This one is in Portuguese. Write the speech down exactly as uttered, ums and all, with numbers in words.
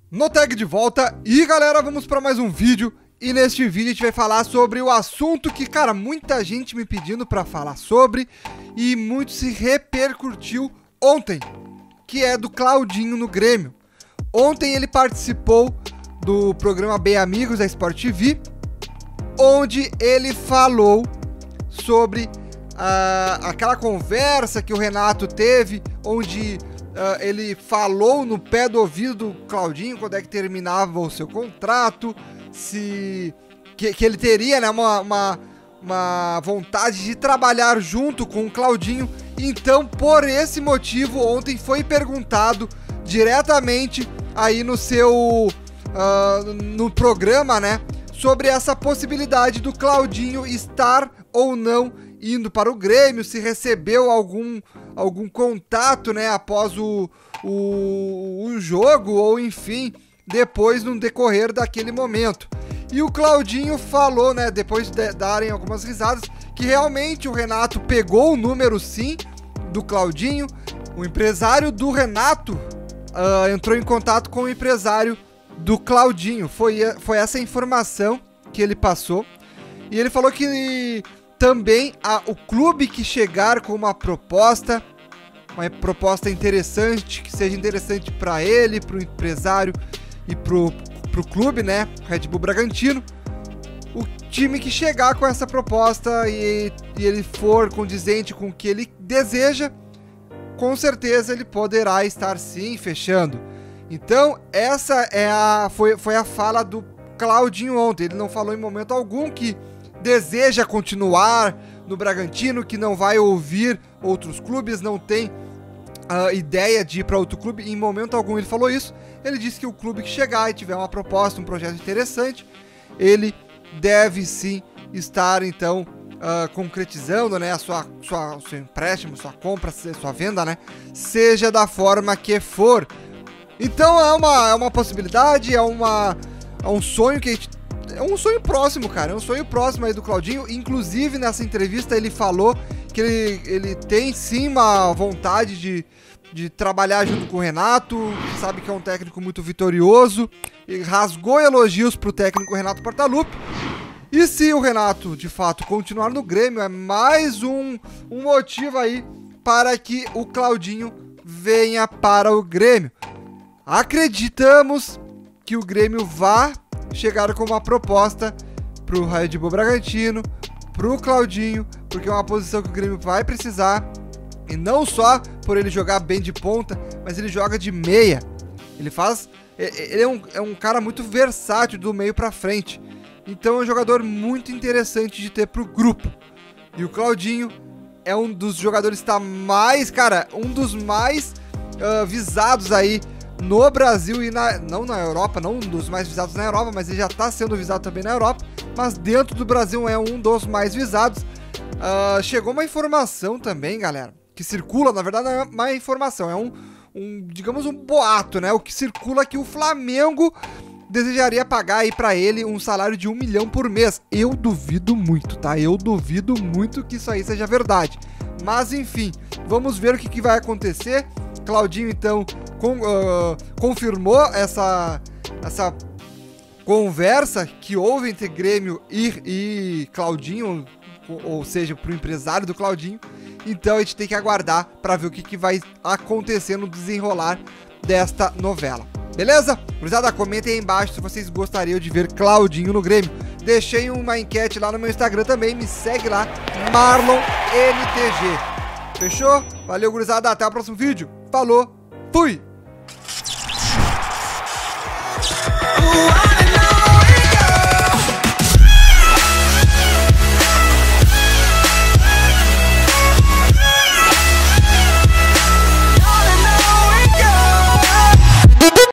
Noteg de volta e galera, vamos para mais um vídeo. E neste vídeo a gente vai falar sobre o assunto que, cara, muita gente me pedindo para falar sobre e muito se repercutiu ontem, que é do Claudinho no Grêmio. Ontem ele participou do programa Bem Amigos da Sport T V, onde ele falou sobre uh, aquela conversa que o Renato teve, onde uh, ele falou no pé do ouvido do Claudinho quando é que terminava o seu contrato, se que, que ele teria, né, uma, uma, uma vontade de trabalhar junto com o Claudinho. Então, por esse motivo, ontem foi perguntado diretamente aí no seu uh, no programa, né, sobre essa possibilidade do Claudinho estar ou não indo para o Grêmio, se recebeu algum, algum contato, né, após o, o, o jogo, ou enfim, depois no decorrer daquele momento. E o Claudinho falou, né, depois de darem algumas risadas, que realmente o Renato pegou o número sim do Claudinho. O empresário do Renato uh, entrou em contato com o empresário do Claudinho. Foi, foi essa informação que ele passou. E ele falou que também a, o clube que chegar com uma proposta, uma proposta interessante, que seja interessante para ele, para o empresário e pro, pro clube, né, Red Bull Bragantino, o time que chegar com essa proposta e, e ele for condizente com o que ele deseja, com certeza ele poderá estar sim fechando. Então essa é a, foi, foi a fala do Claudinho ontem. Ele não falou em momento algum que deseja continuar no Bragantino, que não vai ouvir outros clubes, não tem a ideia de ir para outro clube. Em momento algum ele falou isso. Ele disse que o clube que chegar e tiver uma proposta, um projeto interessante, ele deve sim estar então uh, concretizando, né, a sua, sua, o seu empréstimo, sua compra, sua venda, né, seja da forma que for. Então é uma, é uma possibilidade, é, uma, é um sonho que a gente, é um sonho próximo, cara, é um sonho próximo aí do Claudinho. Inclusive nessa entrevista ele falou que ele, ele tem sim uma vontade de de trabalhar junto com o Renato, sabe que é um técnico muito vitorioso, e rasgou elogios pro técnico Renato Portaluppi. E se o Renato, de fato, continuar no Grêmio, é mais um, um motivo aí para que o Claudinho venha para o Grêmio. Acreditamos que o Grêmio vá chegar com uma proposta pro Red Bull Bragantino, pro Claudinho, porque é uma posição que o Grêmio vai precisar. E não só por ele jogar bem de ponta, mas ele joga de meia. Ele faz... Ele é um, é um cara muito versátil do meio pra frente. Então é um jogador muito interessante de ter pro grupo. E o Claudinho é um dos jogadores que está mais... Cara, um dos mais uh, visados aí no Brasil e na... Não na Europa, não um dos mais visados na Europa, mas ele já tá sendo visado também na Europa. Mas dentro do Brasil é um dos mais visados. Uh, chegou uma informação também, galera, que circula, na verdade não é uma informação, é um, um, digamos, um boato, né? O que circula é que o Flamengo desejaria pagar aí pra ele um salário de um milhão por mês. Eu duvido muito, tá? Eu duvido muito que isso aí seja verdade. Mas enfim, vamos ver o que, que vai acontecer. Claudinho, então, com, uh, confirmou essa, essa conversa que houve entre Grêmio e, e Claudinho, ou seja, pro empresário do Claudinho. Então a gente tem que aguardar para ver o que, que vai acontecer no desenrolar desta novela. Beleza? Gurizada, comentem aí embaixo se vocês gostariam de ver Claudinho no Grêmio. Deixei uma enquete lá no meu Instagram também, me segue lá, Marlon N T G. Fechou? Valeu, gurizada, até o próximo vídeo. Falou, fui!